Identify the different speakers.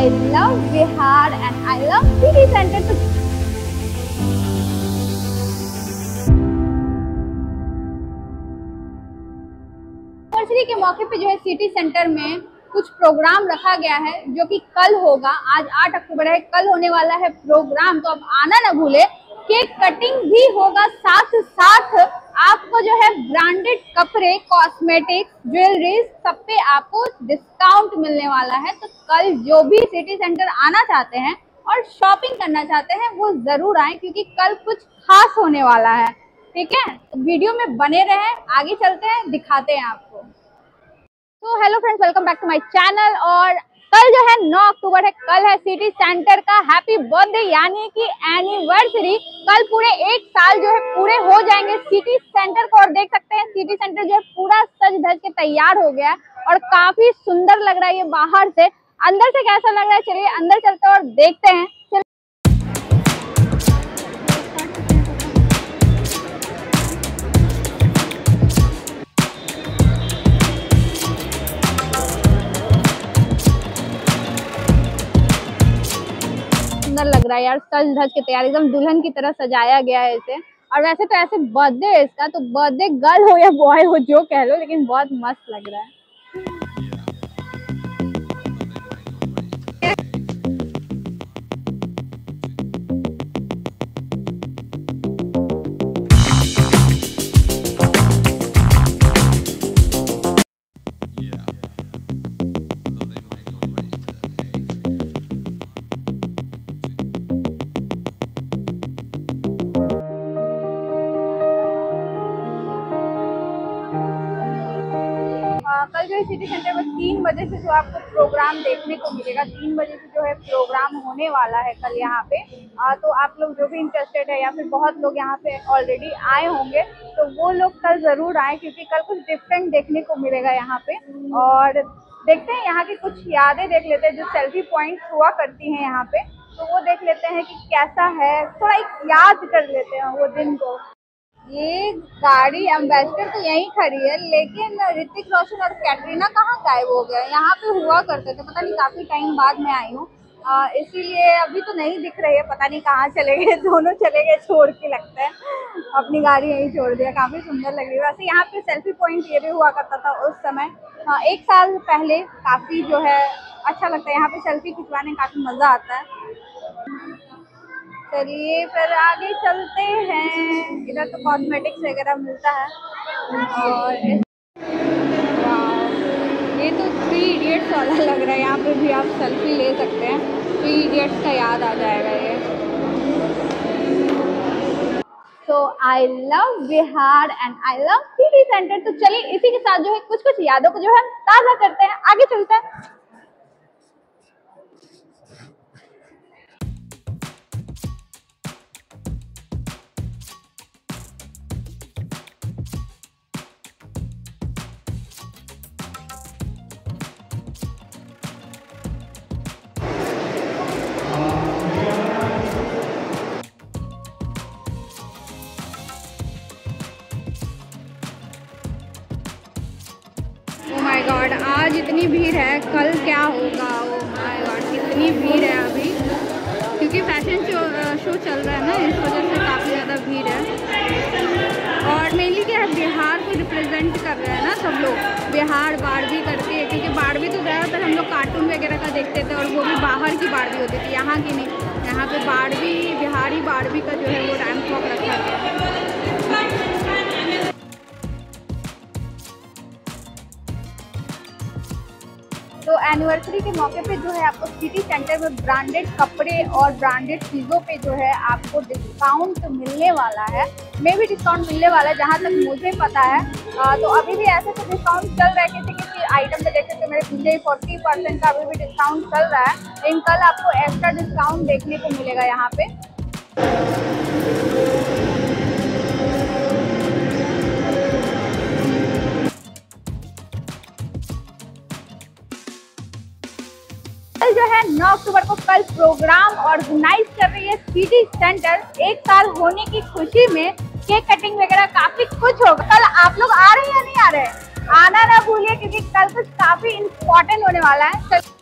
Speaker 1: I love Bihar and I love city center. Anniversary के मौके पे जो है सिटी सेंटर में कुछ प्रोग्राम रखा गया है जो कि कल होगा। आज 8 अक्टूबर है, कल होने वाला है प्रोग्राम, तो आप आना ना भूले। केक कटिंग भी होगा, साथ साथ आपको जो है ब्रांडेड कपड़े, कॉस्मेटिक्स, ज्वेलरीज सब पे आपको डिस्काउंट मिलने वाला है। तो कल जो भी सिटी सेंटर आना चाहते हैं और शॉपिंग करना चाहते हैं वो जरूर आए, क्योंकि कल कुछ खास होने वाला है। ठीक है, तो वीडियो में बने रहें, आगे चलते हैं, दिखाते हैं आपको। तो hello friends, welcome back to my channel. और कल जो है 9 अक्टूबर है, कल है सिटी सेंटर का हैप्पी बर्थडे यानी कि एनिवर्सरी। कल पूरे 1 साल जो है पूरे हो जाएंगे सिटी सेंटर को। और देख सकते हैं सिटी सेंटर जो है पूरा सज धज के तैयार हो गया है और काफी सुंदर लग रहा है ये बाहर से। अंदर से कैसा लग रहा है, चलिए अंदर चलते हैं और देखते हैं। सुंदर लग रहा है यार, सज धज के तैयार, एकदम दुल्हन की तरह सजाया गया है इसे। और वैसे तो ऐसे बर्थडे है इसका, तो बर्थडे गर्ल हो या बॉय हो जो कह लो, लेकिन बहुत मस्त लग रहा है। कल जो है सिटी सेंटर में 3 बजे से जो आपको प्रोग्राम देखने को मिलेगा। 3 बजे से जो है प्रोग्राम होने वाला है कल यहाँ पे। तो आप लोग जो भी इंटरेस्टेड है या फिर बहुत लोग यहाँ पे ऑलरेडी आए होंगे, तो वो लोग कल जरूर आए, क्योंकि कल कुछ डिफरेंट देखने को मिलेगा यहाँ पे। और देखते हैं यहाँ की कुछ यादें देख लेते हैं, जो सेल्फी पॉइंट्स हुआ करती हैं यहाँ पे, तो वो देख लेते हैं कि कैसा है, थोड़ा एक याद कर लेते हैं वो दिन को। ये गाड़ी एम्बेसडर तो यहीं खड़ी है, लेकिन ऋतिक रोशन और कैटरीना कहाँ गायब हो गए। यहाँ पे हुआ करते थे, पता नहीं काफी टाइम बाद मैं आई हूँ, इसीलिए अभी तो नहीं दिख रही है, पता नहीं कहाँ चले गए। दोनों चले गए छोड़ के, लगता है अपनी गाड़ी यहीं छोड़ दिया। काफी सुंदर लग रही है। वैसे यहाँ पे सेल्फी पॉइंट ये भी हुआ करता था उस समय, 1 साल पहले। काफी जो है अच्छा लगता है यहाँ पे सेल्फी खिंचवाने, काफी मजा आता है। चलिए फिर आगे चलते हैं। इधर तो कॉस्मेटिक्स वगैरह मिलता है। और ये तो 3 इडियट्स वाला लग रहा है, यहाँ पे भी आप सेल्फी ले सकते हैं। 3 इडियट्स का याद आ जाएगा ये। तो I love Bihar and I love city centre. तो चलिए इसी के साथ जो है कुछ कुछ यादों को जो है ताज़ा करते हैं, आगे चलते हैं। ओह माय गॉड, आज इतनी भीड़ है, कल क्या होगा। ओह माय गॉड, कितनी भीड़ है अभी, क्योंकि फैशन शो चल रहा है ना, इस वजह से काफ़ी ज़्यादा भीड़ है। और मेनली क्या है, बिहार को रिप्रेजेंट कर रहे हैं ना सब लोग, बिहार बारबी करके। क्योंकि बारबी तो ज़्यादातर हम लोग कार्टून वगैरह का देखते थे, और वो भी बाहर की बारबी होती थी, यहाँ की नहीं। यहाँ पे बारबी, बिहारी बारबी का जो है वो रैंप वॉक रखा गया है। तो एनिवर्सरी के मौके पे जो है आपको सिटी सेंटर में ब्रांडेड कपड़े और ब्रांडेड चीज़ों पे जो है आपको डिस्काउंट मिलने वाला है। मे भी डिस्काउंट मिलने वाला है, जहाँ तक मुझे पता है। तो अभी भी ऐसे तो डिस्काउंट चल रहा है, किसी किसी आइटम पे देखे तो मेरे पीछे 40% का अभी भी डिस्काउंट चल रहा है। लेकिन कल आपको एक्स्ट्रा डिस्काउंट देखने को मिलेगा यहाँ पे। कल जो है 9 अक्टूबर को कल प्रोग्राम ऑर्गेनाइज कर रही है सिटी सेंटर। 1 साल होने की खुशी में केक कटिंग वगैरह काफी कुछ होगा। कल आप लोग आ रहे हैं या नहीं आ रहे हैं? आना ना भूलिए, क्योंकि कल कुछ काफी इम्पोर्टेंट होने वाला है।